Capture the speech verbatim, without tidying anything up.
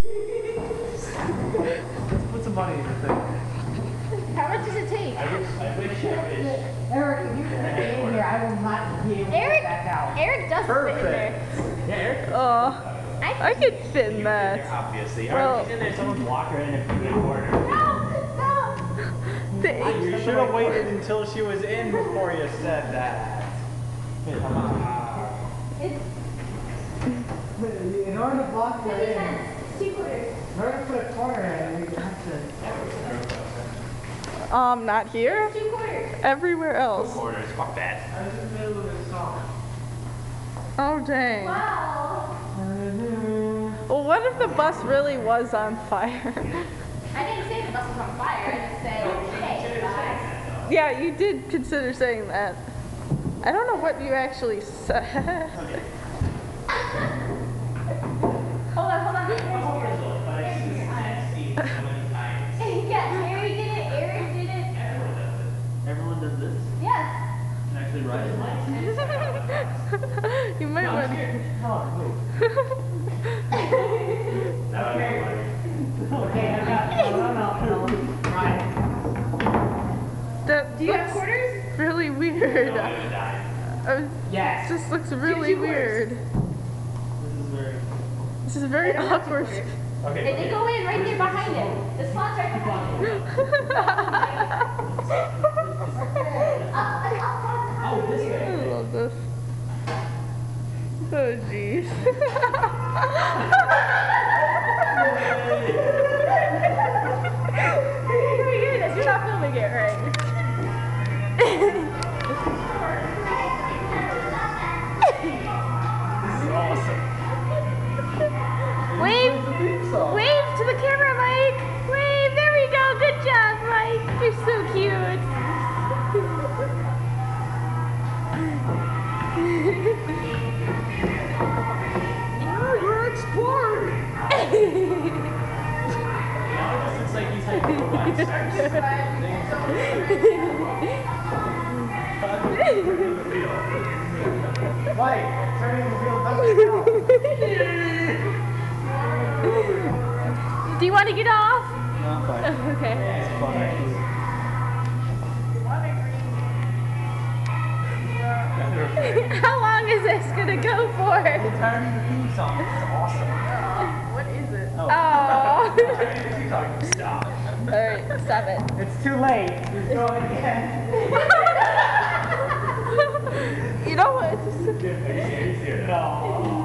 Let's put some money in the thing. How much does it take? I wish, I wish it was. Eric, if you stay in here, I will not be able to Eric, get back out. Eric does fit in there. Yeah, Eric. Oh, I, I could fit in that. Obviously. Well- Alright, she's in there, someone's locker in if you get order. no, no. The- You should have waited until she was in before you said that. Hey, come on. It's In order to block her fifty in, cents. Two quarters. in order to put a corner in, we have to. Um, not here. Two quarters. Everywhere else. Quarters, fuck that. I was in the middle of a song. Oh dang. Wow. Well, what if the bus really was on fire? I didn't say the bus was on fire. I just said, hey, bye. Yeah, you did consider saying that. I don't know what you actually said. Hold on, hold on. Yeah, Harry did it, Eric did it. Everyone does this? Yes. And actually ride it like You might want to. Come on, move. Okay, I got no, no, no, no. Right. That Do you have looks quarters? really weird. Uh, Yes. This looks really two quarters. weird. This is very... This is very awkward. Okay. They, they go in right there behind him. The slot's right behind him. Oh, this I way. love this. Oh jeez. You're not filming it, right? Awesome. Wave, wave to the camera, Mike. Wave. There we go. Good job, Mike. You're so cute. Oh, you're exploring. It's like he's had robots. Mike, turning the wheel down. Do you want to get off? No, I'm fine. Okay. It's fun, actually. How long is this gonna go for? The entirety of the theme song. It's awesome. What is it? Oh. Oh. Stop. Alright, stop it. It's too late. You're going again. You know what? Are you serious here? No.